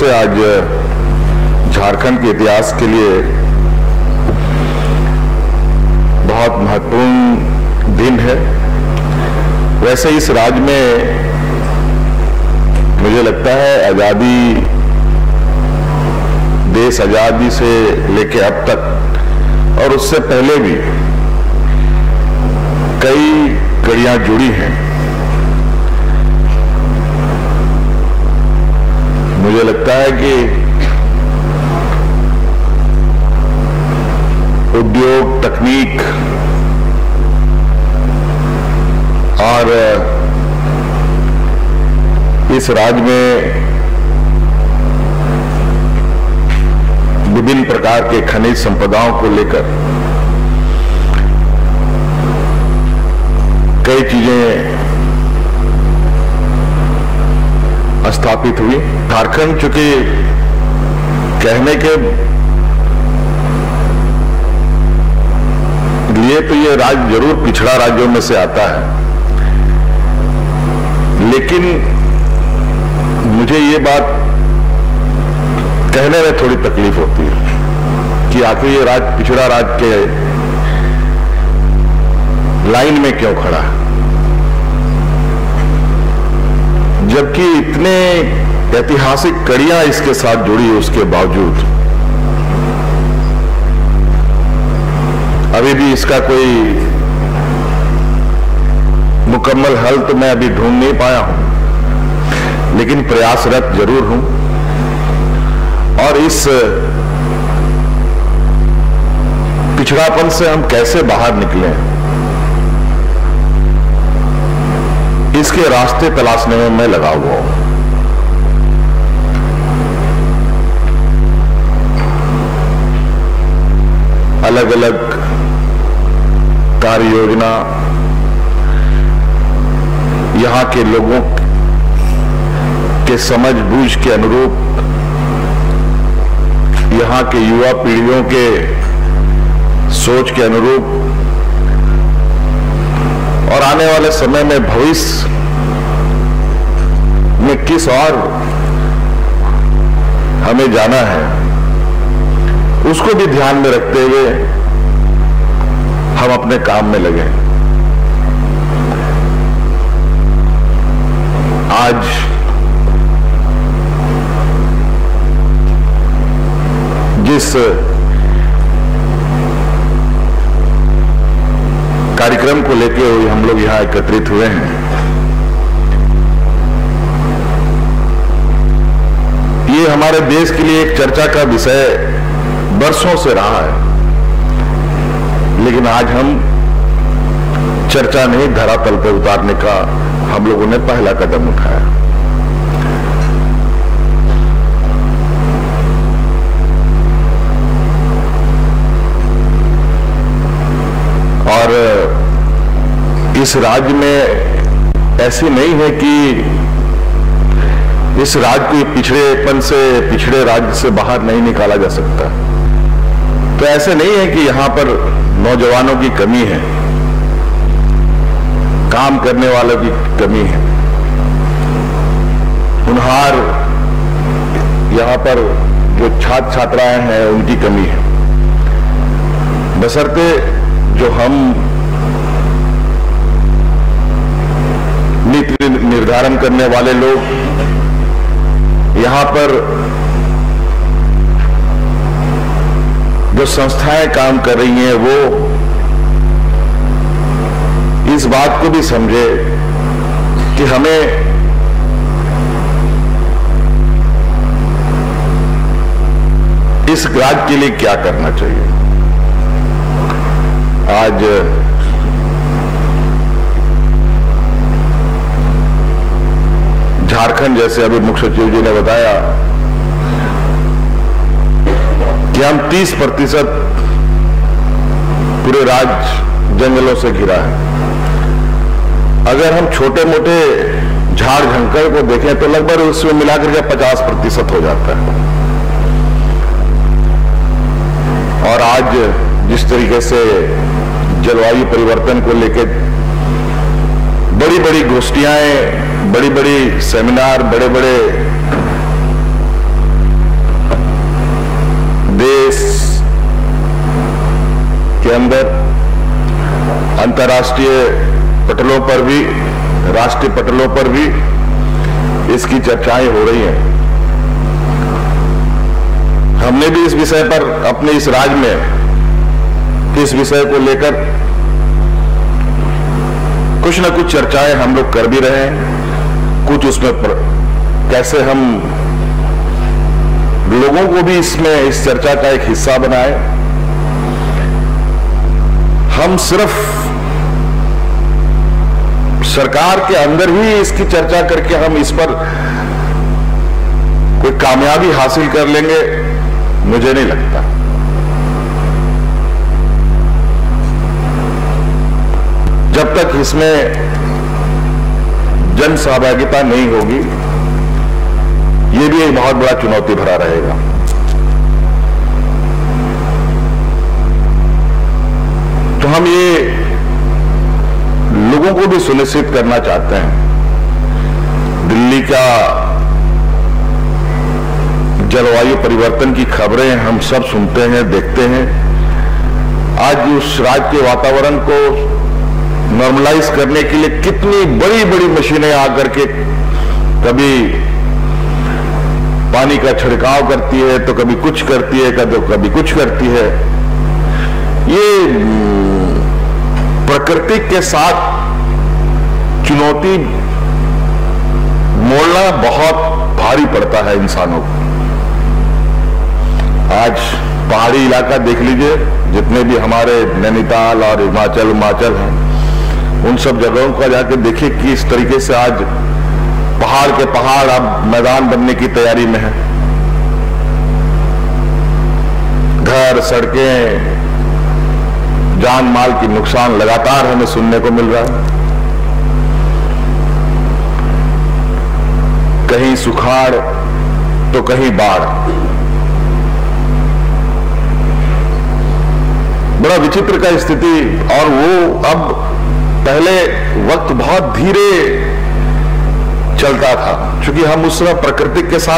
से आज झारखंड के इतिहास के लिए बहुत महत्वपूर्ण दिन है। वैसे इस राज्य में मुझे लगता है आजादी, देश आजादी से लेके अब तक और उससे पहले भी कई कड़ियां जुड़ी हैं। मुझे लगता है कि उद्योग, तकनीक और इस राज्य में विभिन्न प्रकार के खनिज संपदाओं को लेकर कई चीजें स्थापित हुई। झारखंड चूंकि कहने के लिए तो ये राज्य जरूर पिछड़ा राज्यों में से आता है, लेकिन मुझे ये बात कहने में थोड़ी तकलीफ होती है कि आखिर ये राज्य पिछड़ा राज्य के लाइन में क्यों खड़ा है, जबकि इतने ऐतिहासिक कड़ियां इसके साथ जुड़ी उसके बावजूद अभी भी इसका कोई मुकम्मल हल तो मैं अभी ढूंढ नहीं पाया हूं, लेकिन प्रयासरत जरूर हूं। और इस पिछड़ापन से हम कैसे बाहर निकलें, इसके रास्ते तलाशने में मैं लगा हुआ हूं। अलग अलग कार्य योजना यहां के लोगों के समझ बूझ के अनुरूप, यहां के युवा पीढ़ियों के सोच के अनुरूप और आने वाले समय में भविष्य में किस और हमें जाना है, उसको भी ध्यान में रखते हुए हम अपने काम में लगे। आज जिस कार्यक्रम को लेके हम लोग यहां एकत्रित हुए हैं, ये हमारे देश के लिए एक चर्चा का विषय वर्षों से रहा है, लेकिन आज हम चर्चा नहीं धरातल पर उतारने का हम लोगों ने पहला कदम उठाया। और इस राज्य में ऐसी नहीं है कि इस राज्य को पिछड़ेपन से, पिछड़े राज्य से बाहर नहीं निकाला जा सकता। तो ऐसे नहीं है कि यहां पर नौजवानों की कमी है, काम करने वालों की कमी है, होनहार यहां पर जो छात्र छात्राएं हैं उनकी कमी है, बशर्ते जो हम नीति निर्धारण करने वाले लोग यहां पर जो संस्थाएं काम कर रही हैं वो इस बात को भी समझे कि हमें इस राज्य के लिए क्या करना चाहिए। आज झारखंड, जैसे अभी मुख्य सचिव जी ने बताया कि हम 30% पूरे राज्य जंगलों से घिरा है। अगर हम छोटे मोटे झाड़ झंकर को देखें तो लगभग उसमें मिलाकर के 50% हो जाता है। और आज जिस तरीके से जलवायु परिवर्तन को लेकर बड़ी बड़ी गोष्ठियां, बड़ी बड़ी सेमिनार, बड़े बड़े अंतर्राष्ट्रीय पटलों पर भी, राष्ट्रीय पटलों पर भी इसकी चर्चाएं हो रही हैं। हमने भी इस विषय पर अपने इस राज्य में इस विषय को लेकर कुछ न कुछ चर्चाएं हम लोग कर भी रहे हैं। कुछ उसमें कैसे हम लोगों को भी इसमें इस चर्चा का एक हिस्सा बनाए। हम सिर्फ सरकार के अंदर ही इसकी चर्चा करके हम इस पर कोई कामयाबी हासिल कर लेंगे, मुझे नहीं लगता। जब तक इसमें जन सहभागिता नहीं होगी, ये भी एक बहुत बड़ा चुनौती भरा रहेगा। तो हम ये लोगों को भी सुनिश्चित करना चाहते हैं। दिल्ली का जलवायु परिवर्तन की खबरें हम सब सुनते हैं, देखते हैं। आज उस राज्य के वातावरण को नॉर्मलाइज करने के लिए कितनी बड़ी बड़ी मशीनें आकर के कभी पानी का छिड़काव करती है, तो कभी कुछ करती है, तो कभी कुछ करती है। ये प्रकृति के साथ चुनौती मोड़ना बहुत भारी पड़ता है इंसानों को। आज पहाड़ी इलाका देख लीजिए, जितने भी हमारे नैनीताल और हिमाचल हैं, उन सब जगहों का जाकर देखिए कि इस तरीके से आज पहाड़ के पहाड़ अब मैदान बनने की तैयारी में है। घर, सड़कें, जान माल की नुकसान लगातार हमें सुनने को मिल रहा है। कहीं सुखाड़ तो कहीं बाढ़। बड़ा विचित्र का स्थिति। और वो अब पहले वक्त बहुत धीरे चलता था, क्योंकि हम उस समय प्रकृति के साथ